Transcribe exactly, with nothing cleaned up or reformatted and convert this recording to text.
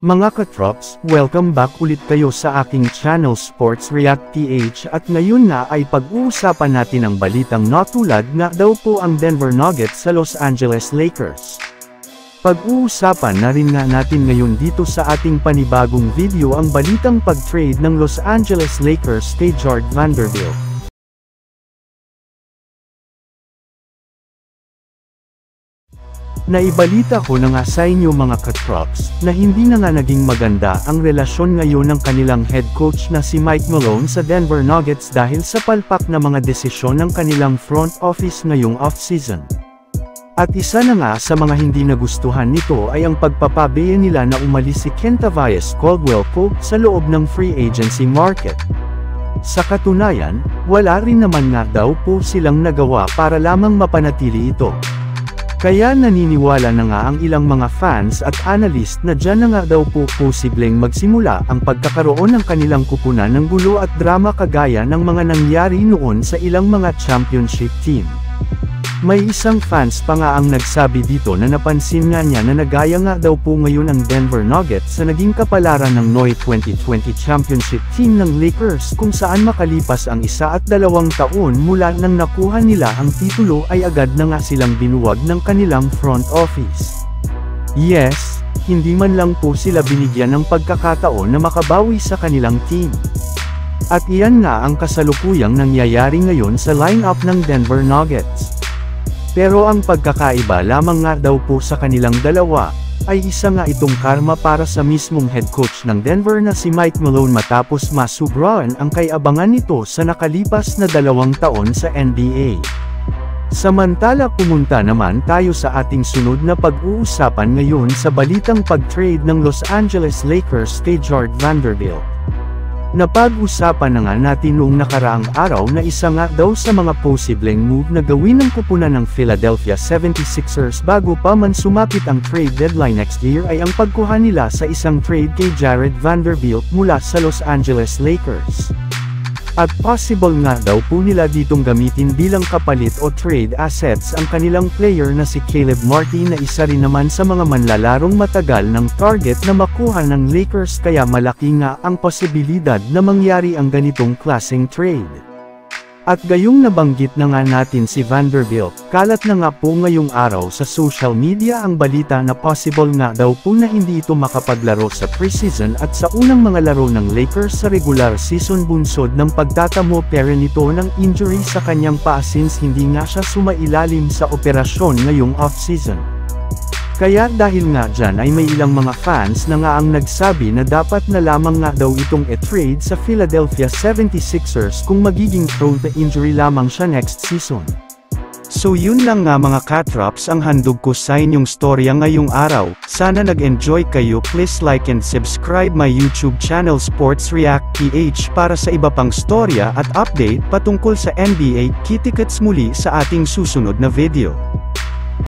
Mga katrops, welcome back ulit kayo sa aking channel Sports React P H at ngayon nga ay pag-uusapan natin ang balitang natulad nga daw po ang Denver Nuggets sa Los Angeles Lakers. Pag-uusapan na rin nga natin ngayon dito sa ating panibagong video ang balitang pag-trade ng Los Angeles Lakers kay Jarred Vanderbilt. Naibalita ko na nga sa inyo mga katrops, na hindi na nga naging maganda ang relasyon ngayon ng kanilang head coach na si Mike Malone sa Denver Nuggets dahil sa palpak na mga desisyon ng kanilang front office ngayong off-season. At isa na nga sa mga hindi nagustuhan nito ay ang pagpapabeya nila na umalis si Kentavious Caldwell-Pope sa loob ng free agency market. Sa katunayan, wala rin naman nga daw po silang nagawa para lamang mapanatili ito. Kaya naniniwala na nga ang ilang mga fans at analyst na dyan na nga daw po posibleng magsimula ang pagkakaroon ng kanilang kupunan ng gulo at drama kagaya ng mga nangyari noon sa ilang mga championship team. May isang fans pa nga ang nagsabi dito na napansin nga niya na nagaya nga daw po ngayon ang Denver Nuggets sa naging kapalaran ng N O Y twenty twenty championship team ng Lakers kung saan makalipas ang isa at dalawang taon mula nang nakuha nila ang titulo ay agad na nga silang binuwag ng kanilang front office. Yes, hindi man lang po sila binigyan ng pagkakataon na makabawi sa kanilang team. At iyan nga ang kasalukuyang nangyayari ngayon sa lineup ng Denver Nuggets. Pero ang pagkakaiba lamang nga daw po sa kanilang dalawa, ay isa nga itong karma para sa mismong head coach ng Denver na si Mike Malone matapos masubrahan ang kay-abangan nito sa nakalipas na dalawang taon sa N B A. Samantala pumunta naman tayo sa ating sunod na pag-uusapan ngayon sa balitang pag-trade ng Los Angeles Lakers kay Jarred Vanderbilt. Napag-usapan na nga natin noong nakaraang araw na isa nga daw sa mga posibleng move na gawin ng kupunan ng Philadelphia seventy-sixers bago pa man sumapit ang trade deadline next year ay ang pagkuha nila sa isang trade kay Jarred Vanderbilt mula sa Los Angeles Lakers. At possible nga daw po nila ditong gamitin bilang kapalit o trade assets ang kanilang player na si Caleb Martin na isa rin naman sa mga manlalarong matagal ng target na makuha ng Lakers kaya malaki nga ang posibilidad na mangyari ang ganitong klaseng trade. At gayong nabanggit na nga natin si Vanderbilt, kalat na nga po ngayong araw sa social media ang balita na possible nga daw po na hindi ito makapaglaro sa preseason at sa unang mga laro ng Lakers sa regular season bunsod ng pagtatamo pera nito ng injury sa kanyang paa since hindi nga siya sumailalim sa operasyon ngayong off-season. Kaya dahil nga dyan ay may ilang mga fans na nga ang nagsabi na dapat na lamang nga daw itong e-trade sa Philadelphia seventy-sixers kung magiging prone to injury lamang siya next season. So yun lang nga mga katrops ang handog ko sa inyong storya ngayong araw. Sana nag-enjoy kayo. Please like and subscribe my YouTube channel Sports React P H para sa iba pang storya at update patungkol sa N B A. Kita-kits muli sa ating susunod na video.